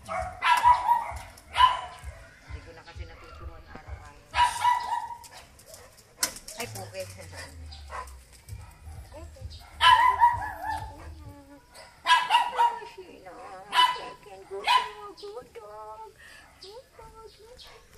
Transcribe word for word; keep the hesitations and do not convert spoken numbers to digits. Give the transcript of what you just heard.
Hindi ko na kasi natuturuan araw-araw. Ay, puke. Sheila, I can go to a good dog.